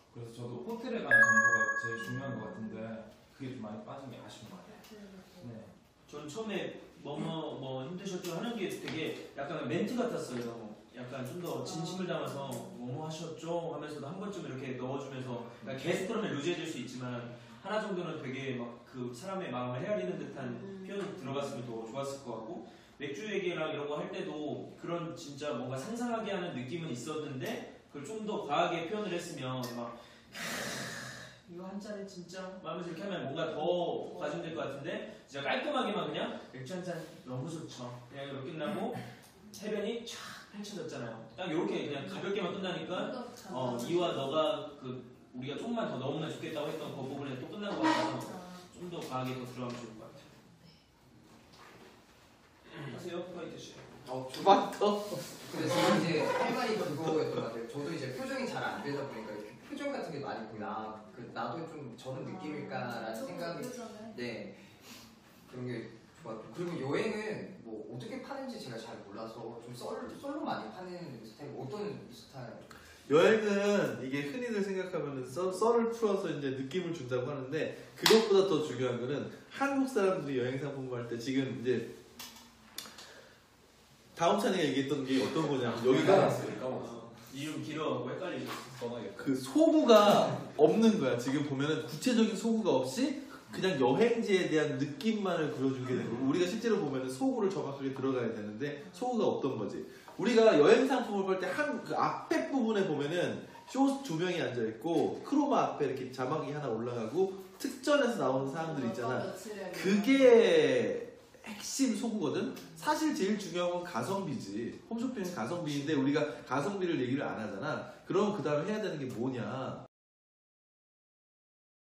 그래서 저도 호텔에 관한 정보가 제일 중요한 것 같은데 그게 좀 많이 빠진 게 아쉬운 것 같아요. 네. 전 처음에 뭐 힘드셨죠 하는 게 되게 약간 멘트 같았어요. 약간 좀 더 진심을 담아서 뭐뭐 하셨죠 하면서도 한 번쯤 이렇게 넣어주면서 그러니까 계속 그러면 루즈해질 수 있지만 하나 정도는 되게 막 그 사람의 마음을 헤아리는 듯한 표현이 들어갔으면 더 좋았을 것 같고 맥주 얘기랑 이런 거 할 때도 그런 진짜 뭔가 상상하게 하는 느낌은 있었는데 그걸 좀 더 과하게 표현을 했으면 막 이거 한 잔에 진짜 마음에서 이렇게 하면 뭔가 더 과중될 것 같은데 진짜 깔끔하게만 그냥 맥주 한 잔 너무 좋죠 그냥 이렇게 끝나고 해변이 쫙 펼쳐졌잖아요. 딱 이렇게 그냥 가볍게만 끝나니까 이와 너가 우리가 조금만 더 넣으면 좋겠다고 했던 그 부분에 또 끝난 것 같아서 좀 더 과하게 더 들어가면 좋을 것 같아요. 하세요, 파이트 씨. 두 번 더? 근데 저는 이제 할 말이 그거였던 것 같아요. 저도 이제 표정이 잘 안 되다 보니까 이렇게 표정 같은 게 많이 보이나 나도 좀 저런 느낌일까라는 생각이 네 그런 게 좋았고 그리고 여행은 뭐 어떻게 파는지 제가 잘 몰라서 좀 썰로 많이 파는 스타일 어떤 스타일? 여행은 이게 흔히들 생각하면은 썰을 풀어서 이제 느낌을 준다고 하는데 그것보다 더 중요한 거는 한국 사람들이 여행 상품을 할 때 지금 이제 다음 차례가 얘기했던 게 어떤 거냐면 여기가 이름 길어하고 헷갈리죠. 그 소구가 없는 거야. 지금 보면은 구체적인 소구가 없이 그냥 여행지에 대한 느낌만을 그려주게 되는 거고 우리가 실제로 보면은 소구를 정확하게 들어가야 되는데 소구가 없던 거지. 우리가 여행 상품을 볼 때 그 앞에 부분에 보면은 쇼 두 명이 앉아 있고 크로마 앞에 이렇게 자막이 하나 올라가고 특전에서 나오는 사람들 있잖아. 그게 핵심 소구거든. 사실 제일 중요한 건 가성비지. 홈쇼핑은 가성비인데 우리가 가성비를 얘기를 안 하잖아. 그럼 그 다음에 해야 되는 게 뭐냐?